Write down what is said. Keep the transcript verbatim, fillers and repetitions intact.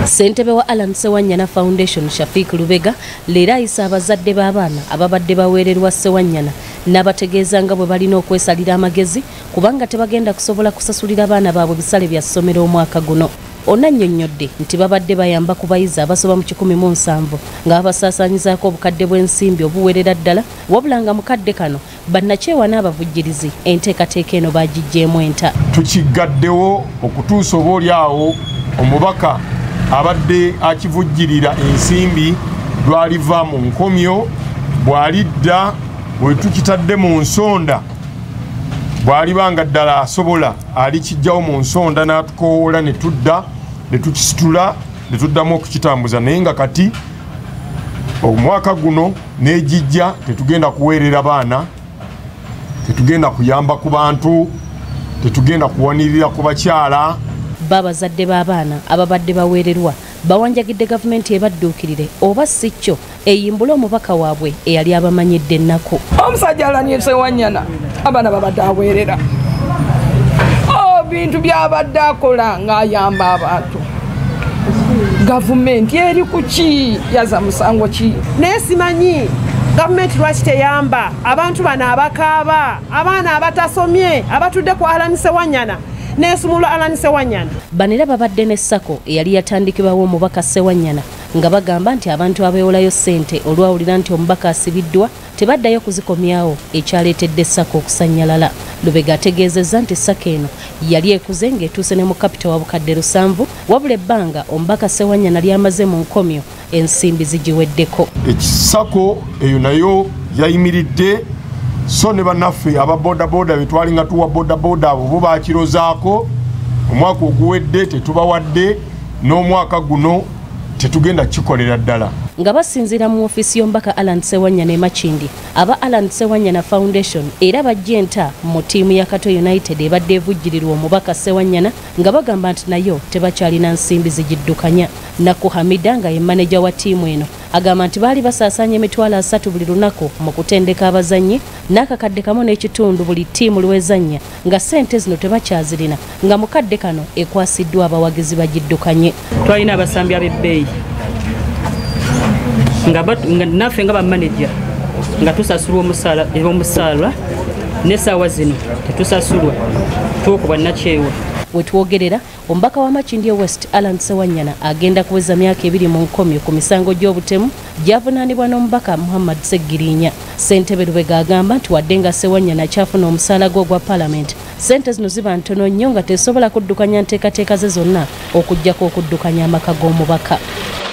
Ssentebe wa Allan Sewanyana Foundation Shafiq Lubega leero ayisa abazadde b'abaana ababadde baweererwa Ssewannyana n'abategeeza nga bwe balina okwesalira amagezi kubanga tebagenda kusobola kusasulira abaana baabwe bisale bya ssomero omwaka guno. Ono annyonnyodde nti babadde bayamba ku bayizi abasoba mu kikumi mu nsanvu nga babasaasaanyizaako obukadde bw'ensimbi obuweerera ddala wabula nga mukadde kano bannakyewa n'abavujjirizi enteekateeka eno baagiggyemu enta. Tukiggaddewo okutuusa oba oli awo omubaka abadde akivujjirira ensimbi lwaliva mu nkomyo bw'alidda bwe tukitadde mu nsonda bw'alibanga ddala asobola alikijjawo mu nsonda n'atukowoola ne tudda ne tukisitula ne tuddamu okukitambuza naye nga kati omwaka guno n'egijja tetugenda kuweerera baana, tetugenda kuyamba ku bantu, tetugenda kuwanirira ku bakyala. Babazadde b'abaana ababadde baweererwa bawanjagidde gavumenti ebadduukirire oba si kyo eyimbule omubaka waabwe eyali abamanyidde ennaku. Omusajja Allan Sewanyana abaana babadde aweerera bintu byabadde akola ng'ayamba abantu. Gavumenti eri ku ki? Yaza musango ki? Naye simanyi gavumenti lwaki teyamba abantu bano abakaaba, abaana abatasomye abatudde ku Allan Sewanyana n'esumulwa Allan Sewanyana. Bano era babadde ne ssako eyali yatandikibwawo omubaka Ssewannyana nga bagamba nti abantu abeewolayo ssente olwawulira nti omubaka asibiddwa tebaddayo kuzikomyawo ekyaleetedde ssako okusannyalala. Lubega ategeezezza nti ssako eno yali ekuze ng'etuuse ne mu kapita wa bukadde lusanvu wabula ebbanga omubaka Ssewannyana lyamaze mu nkomyo ensimbi zigiweddeko. Ekisako eyo nayo yayimiridde so ne bannaffe aba boda boda betwalinga tuwa boda boda abo bo bakirozaako omwaka oguwedde tetubawadde n'omwaka guno tetugenda kikolera ddala. Nga basinzira mu ofisi y'omubaka Allan Sewanyana e Makindye, aba Allan Sewanyana Foundation era bajja enta mu ttiimu ya Kato United ebadde evujjirirwa omubaka Sewanyana nga bagamba nti nayo tebakyalina nsimbi zigiddukanya. Naku Hamida nga ye maneja wa ttiimu eno agamba nti baali basaasaanya emitwalo asatu buli lunaku mu kutendeka abazannyi n'akakadde kamu n'ekitundu buli ttiimu lwezannya nga ssente zino tebakyazirina nga mukadde kano ekwasiddwa abawagizi bagiddukanye. Twalina abasambi ab'ebbeeyi nga naffe nga bamaneja nga tusasulwa omusaala omusaala n'essaawa zino tetusasulwa twokubwa nakyewa. Wetwogerera omubaka wa Makindye West Allan Sewanyana agenda kuweza myaka ebiri mu nkomyo ku misango gy'obutemu gyavunaanibwa n'omubaka Muhammad Seggirinya. Ssentebe Lubega agamba nti wadde nga Sewanyana akyafuna omusaala gwe ogwa Parliament, ssente zino ziba ntono nnyo nga tesobola kuddukanya nteekateeka ze zonna okuggyako okuddukanya amaka g'omubaka.